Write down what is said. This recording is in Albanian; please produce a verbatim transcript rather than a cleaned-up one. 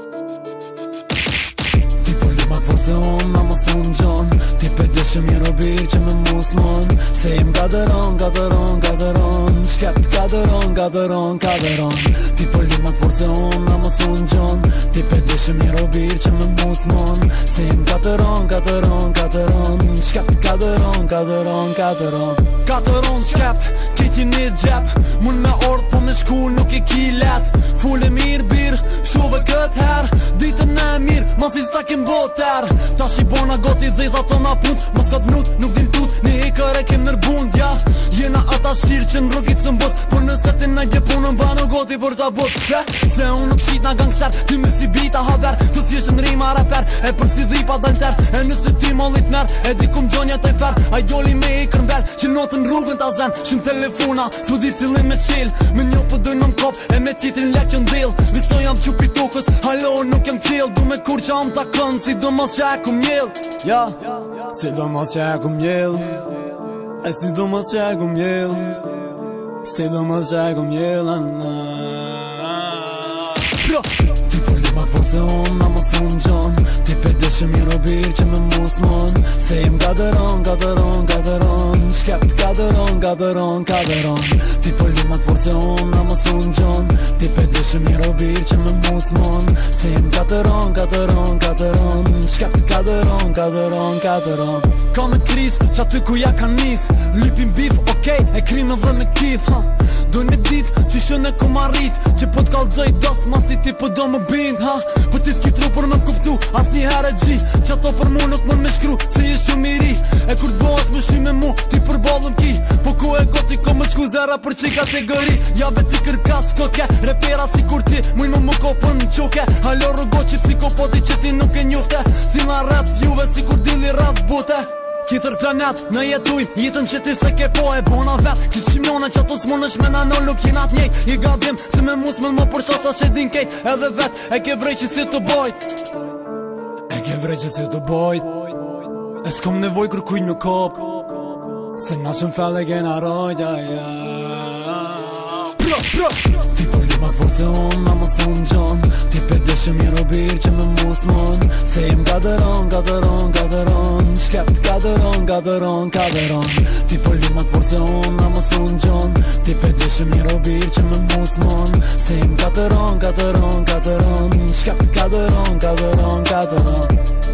Ti po limat forcon, ama sun gjon Ti pedeshe mi robir që me musmon Se jem gaderon, gaderon, gaderon Shkep gaderon, gaderon, gaderon Ti po limat forcon, ama sun gjon Ti pedeshe mi robir që me musmon Se jem gaderon, gaderon, gaderon Shkep gaderon, gaderon, gaderon Gaderon shkep, kiti një gjep Mun me ord po me shku nuk i ki let Fule mirë bir, shuve kët her Ditën e mirë, mas i stakim boter Ta shibona goti zeza të na punt Mos ka t'nut, nuk din tut Një hikër e kem nërbund, ja Jena ata shirë që në rëgit së mbot Por nëse ti në gje punën ba në goti për ta bot Se, se unë nuk shit na gangster Ty me si bita haver Të thjesht në rima reper E për si dhipa dalter E nëse ty mollit mer E di kum gjonja të i fer A joli me i kërmber Që notën rrugën ta zen Shim telefona S'mu di cilin me qil Me njo për dojnë në kop E me titrin lek jën dil Viso jam qupi tukës Halo nuk jem fil Du me kur që am ta kën Si do mos që e kum njel Ja Si do mos që e kum njel E si do mos që e kum njel Si do mos që e kum njel Ti po limat forcon Ama sun gjon Ti pedeshe mi robir që me musmon Se jem gaderon, gaderon, gaderon Shkep gaderon, gaderon, gaderon Ti po limat forcon Ama sun gjon Ti pedeshe mi robir që me musmon Se jem gaderon, gaderon, gaderon Shkep gaderon, gaderon, gaderon Ka me kriz që aty ku ja ka nis Lipin bif, okej, okay, e krim edhe me kif ha. Dojnë me dit që shën e ku marrit Që po t'kallzoj dos masi ti po do më bind ha. Po ti s'ki tru për me m'kuptu As një herë e gji Që ato për mu nuk mën me shkru Se je shumë i ri E kur t'bohesh me shi me mu Ti për balëm ki Po ku e goti ko më qku zera për qi kategori Ja be ti kërkas koke Repera si kur ti Muj më më kopën në qoke Halo rrugo që psikopoti që ti nuk e njofte Si na rreth juve si kur dili rreth bote Kitër planet në jetuj Jetën që ti se ke po e bona vet Kitë shimjone që ato s'mon është me nanol Nuk jinat njejt I gabim se me mus më më përshat Ta shedin kejt edhe vet E ke vrej që si të bojt E ke vrej që si të bojt E s'kom nevoj kërkuj në kop Se na shumë fel e kena rojt ja, ja. Pro, pro Ti po limat forcon Ama sun gjon Ti pedeshe mi robir që me musmon Se jem gaderon, gaderon, gaderon Shkep gaderon, gaderon, gaderon Ti po limat forcon Ama sun gjon Ti pedeshe mi robir që me musmon Se jem gaderon, gaderon, gaderon Shkep gaderon, gaderon, gaderon